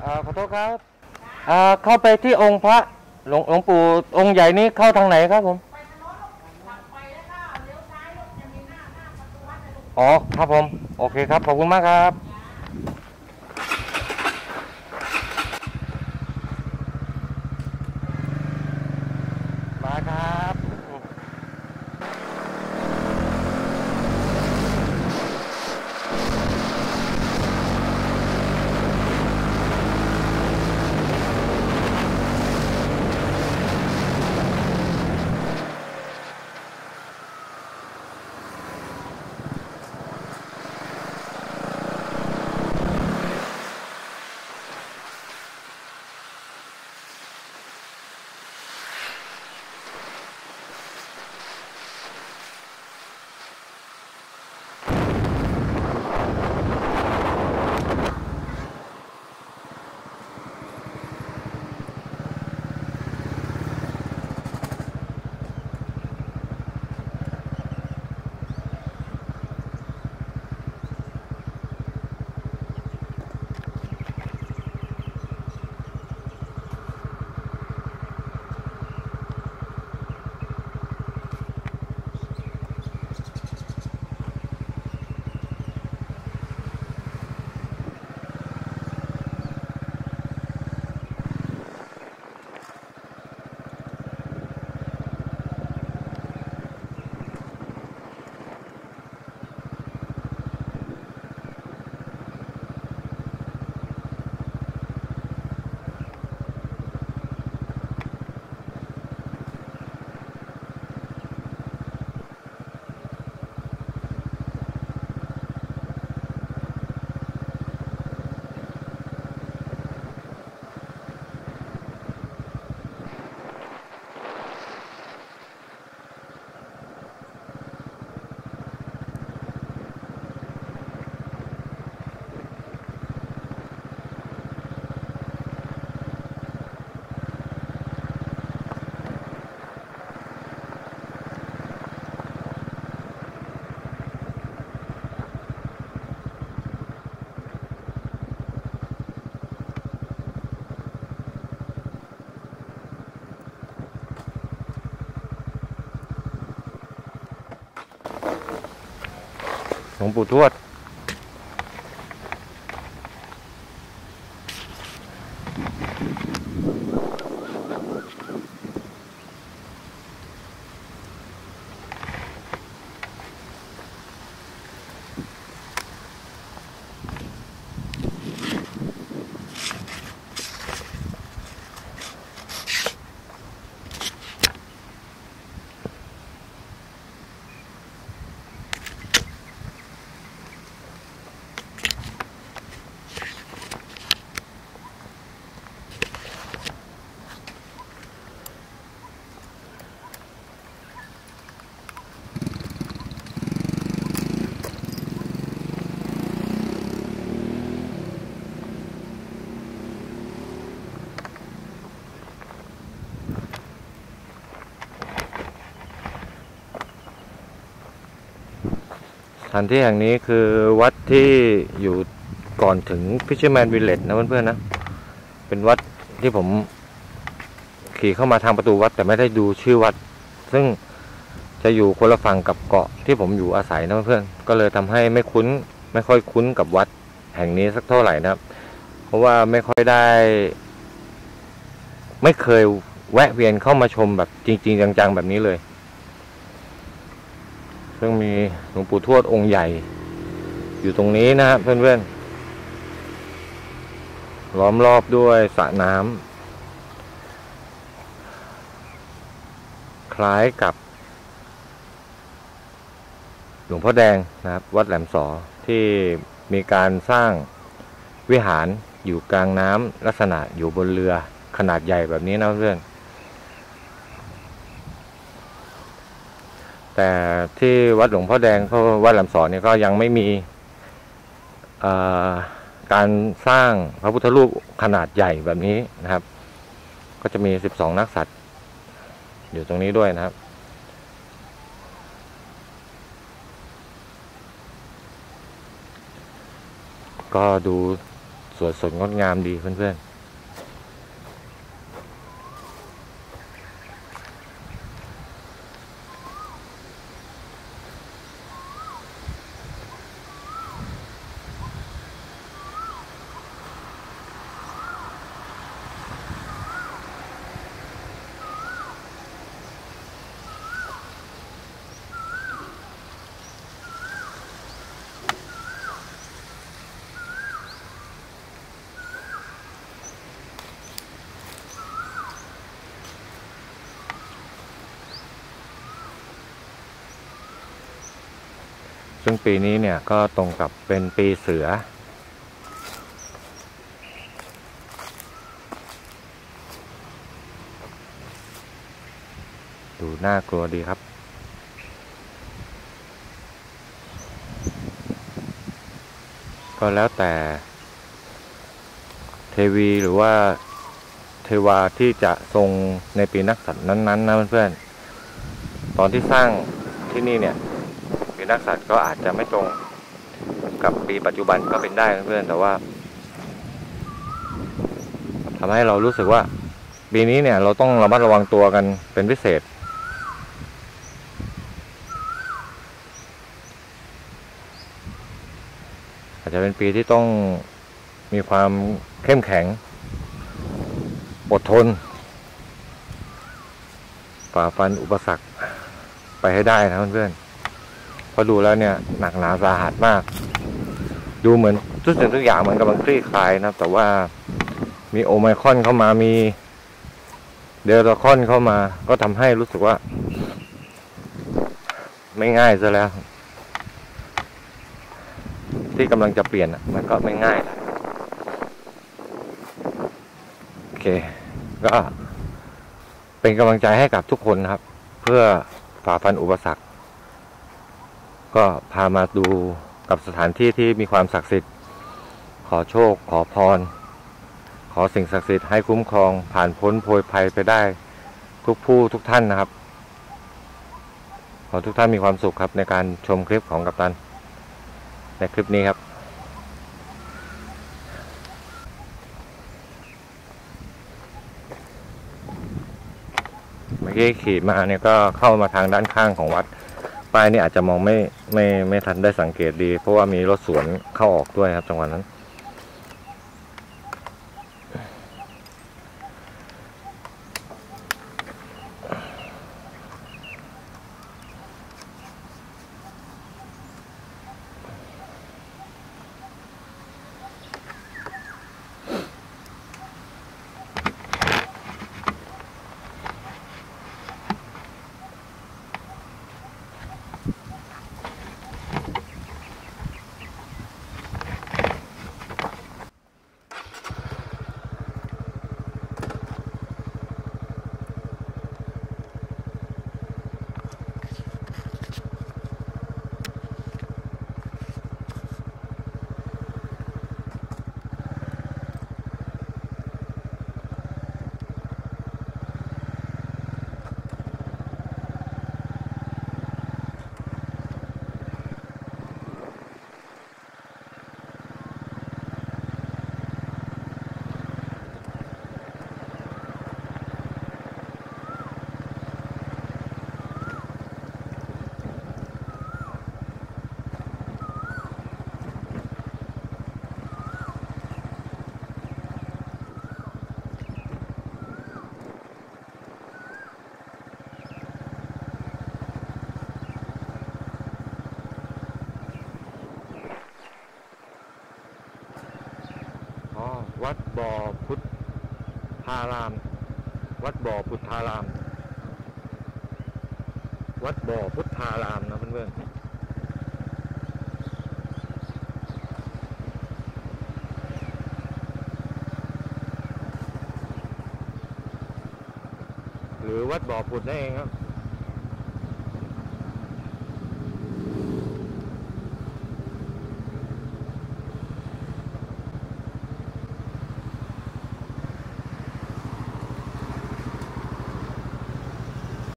ขอโทษครับเข้าไปที่องค์พระหลวงปู่องค์ใหญ่นี้เข้าทางไหนครับผมอ๋อครับผมโอเคครับขอบคุณมากครับมาครับหลวงปู่ทวดสถานที่แห่งนี้คือวัดที่อยู่ก่อนถึง Fisherman Village นะเพื่อนๆนะเป็นวัดที่ผมขี่เข้ามาทางประตูวัดแต่ไม่ได้ดูชื่อวัดซึ่งจะอยู่คนละฝั่งกับเกาะที่ผมอยู่อาศัยนะเพื่อนๆก็เลยทำให้ไม่ค่อยคุ้นกับวัดแห่งนี้สักเท่าไหร่นะครับเพราะว่าไม่เคยแวะเวียนเข้ามาชมแบบจริงๆจังๆแบบนี้เลยซึ่งมีหลวงปู่ทวดองค์ใหญ่อยู่ตรงนี้นะครับเพื่อนๆล้อมรอบด้วยสระน้ำคล้ายกับหลวงพ่อแดงนะครับวัดแหลมสอที่มีการสร้างวิหารอยู่กลางน้ำลักษณะอยู่บนเรือขนาดใหญ่แบบนี้นะเพื่อนแต่ที่วัดหลวงพ่อแดงเขาวัดแหลมสอเนี่ยก็ยังไม่มีการสร้างพระพุทธรูปขนาดใหญ่แบบนี้นะครับก็จะมี12นักษัตริย์อยู่ตรงนี้ด้วยนะครับก็ดูสวยสดงดงามดีเพื่อนๆซึ่งปีนี้เนี่ยก็ตรงกับเป็นปีเสือดูน่ากลัวดีครับก็แล้วแต่เทวีหรือว่าเทวาที่จะทรงในปีนักษัตริย์นั้นๆนะเพื่อนๆตอนที่สร้างที่นี่เนี่ยปีนักษัตริย์ก็อาจจะไม่ตรงกับปีปัจจุบันก็เป็นได้เพื่อนๆแต่ว่าทำให้เรารู้สึกว่าปีนี้เนี่ยเราต้องระมัดระวังตัวกันเป็นพิเศษอาจจะเป็นปีที่ต้องมีความเข้มแข็งอดทนฝ่าฟันอุปสรรคไปให้ได้นะเพื่อนๆเพราะดูแล้วเนี่ยหนักหนาสาหัสมากดูเหมือนทุกสิ่งทุกอย่างมันกำลังคลี่คลายนะแต่ว่ามีโอไมครอนเข้ามามีเดลต้าครอนเข้ามาก็ทำให้รู้สึกว่าไม่ง่ายซะแล้วที่กำลังจะเปลี่ยนมันก็ไม่ง่ายโอเคก็เป็นกำลังใจให้กับทุกคนนะครับเพื่อฝ่าฟันอุปสรรคก็พามาดูกับสถานที่ที่มีความศักดิ์สิทธิ์ขอโชคขอพรขอสิ่งศักดิ์สิทธิ์ให้คุ้มครองผ่านพ้นโพยภัยไปได้ทุกผู้ทุกท่านนะครับขอทุกท่านมีความสุขครับในการชมคลิปของกัปตันในคลิปนี้ครับเมื่อกี้ขี่มาเนี่ยก็เข้ามาทางด้านข้างของวัดป้ายนี่อาจจะมองไม่ทันได้สังเกตดีเพราะว่ามีรถสวนเข้าออกด้วยครับจังหวะนั้นวัดบ่อพุทธารามวัดบ่อพุทธารามวัดบ่อพุทธารามนะเพื่อนๆหรือวัดบ่อพุทธนั่นเองครับ